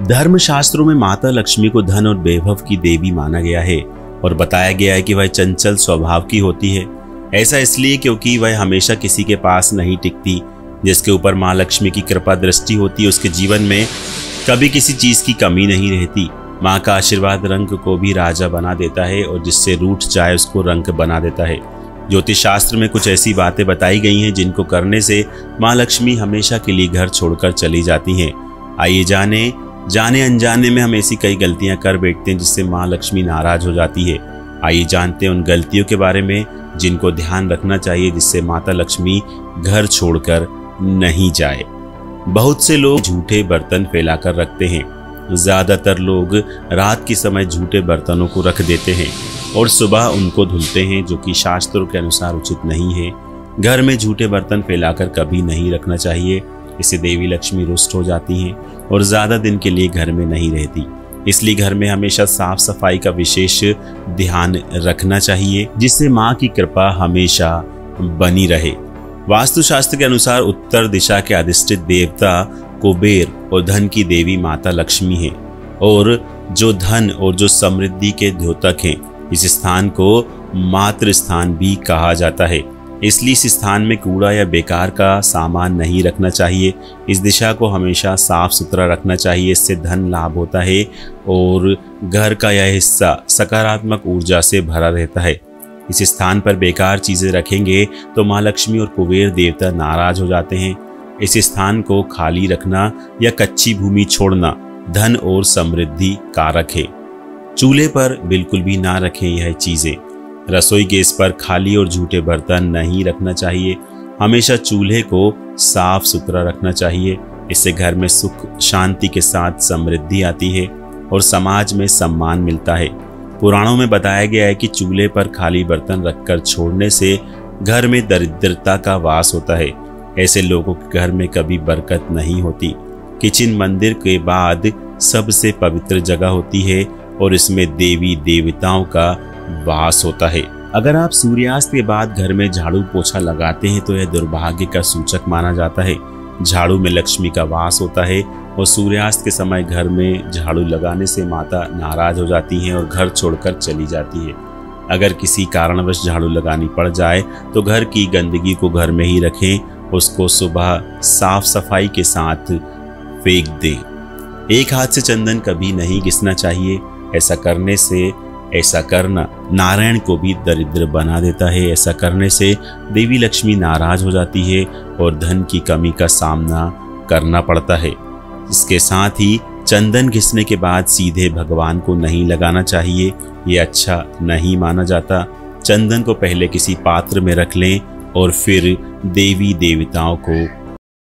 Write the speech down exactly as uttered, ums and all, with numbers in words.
धर्मशास्त्रों में माता लक्ष्मी को धन और वैभव की देवी माना गया है और बताया गया है कि वह चंचल स्वभाव की होती है। ऐसा इसलिए क्योंकि वह हमेशा किसी के पास नहीं टिकती। जिसके ऊपर माँ लक्ष्मी की कृपा दृष्टि होती है उसके जीवन में कभी किसी चीज की कमी नहीं रहती। माँ का आशीर्वाद रंक को भी राजा बना देता है और जिससे रूठ जाए उसको रंक बना देता है। ज्योतिष शास्त्र में कुछ ऐसी बातें बताई गई हैं जिनको करने से माँ लक्ष्मी हमेशा के लिए घर छोड़कर चली जाती हैं। आइए जाने जाने अनजाने में हम ऐसी कई गलतियां कर बैठते हैं जिससे माँ लक्ष्मी नाराज हो जाती है। आइए जानते हैं उन गलतियों के बारे में जिनको ध्यान रखना चाहिए जिससे माता लक्ष्मी घर छोड़कर नहीं जाए। बहुत से लोग झूठे बर्तन फैलाकर रखते हैं। ज्यादातर लोग रात के समय झूठे बर्तनों को रख देते हैं और सुबह उनको धुलते हैं, जो कि शास्त्रों के अनुसार उचित नहीं है। घर में झूठे बर्तन फैलाकर कभी नहीं रखना चाहिए। इससे देवी लक्ष्मी रुष्ट हो जाती हैं और ज्यादा दिन के लिए घर में नहीं रहती। इसलिए घर में हमेशा साफ सफाई का विशेष ध्यान रखना चाहिए जिससे माँ की कृपा हमेशा बनी रहे। वास्तुशास्त्र के अनुसार उत्तर दिशा के अधिष्ठित देवता कुबेर और धन की देवी माता लक्ष्मी है और जो धन और जो समृद्धि के द्योतक हैं, इस स्थान को मातृ स्थान भी कहा जाता है। इसलिए इस स्थान में कूड़ा या बेकार का सामान नहीं रखना चाहिए। इस दिशा को हमेशा साफ सुथरा रखना चाहिए। इससे धन लाभ होता है और घर का यह हिस्सा सकारात्मक ऊर्जा से भरा रहता है। इस स्थान पर बेकार चीजें रखेंगे तो माँ लक्ष्मी और कुबेर देवता नाराज हो जाते हैं। इस स्थान को खाली रखना या कच्ची भूमि छोड़ना धन और समृद्धि कारक है। चूल्हे पर बिल्कुल भी ना रखें यह चीजें। रसोई गैस पर खाली और झूठे बर्तन नहीं रखना चाहिए। हमेशा चूल्हे को साफ सुथरा रखना चाहिए। इससे घर में सुख शांति के साथ समृद्धि आती है और समाज में सम्मान मिलता है। पुराणों में बताया गया है कि चूल्हे पर खाली बर्तन रखकर छोड़ने से घर में दरिद्रता का वास होता है। ऐसे लोगों के घर में कभी बरकत नहीं होती। किचन मंदिर के बाद सबसे पवित्र जगह होती है और इसमें देवी देवताओं का वास होता है। अगर आप सूर्यास्त के बाद घर में झाड़ू पोछा लगाते हैं तो यह दुर्भाग्य का सूचक माना जाता है। झाड़ू में लक्ष्मी का वास होता है और सूर्यास्त के समय घर में झाड़ू लगाने से माता नाराज हो जाती हैं और घर छोड़कर चली जाती है। अगर किसी कारणवश झाड़ू लगानी पड़ जाए तो घर की गंदगी को घर में ही रखें। उसको सुबह साफ सफाई के साथ फेंक दें। एक हाथ से चंदन कभी नहीं घिसना चाहिए। ऐसा करने से ऐसा करना नारायण को भी दरिद्र बना देता है। ऐसा करने से देवी लक्ष्मी नाराज हो जाती है और धन की कमी का सामना करना पड़ता है। इसके साथ ही चंदन घिसने के बाद सीधे भगवान को नहीं लगाना चाहिए। ये अच्छा नहीं माना जाता। चंदन को पहले किसी पात्र में रख लें और फिर देवी देवताओं को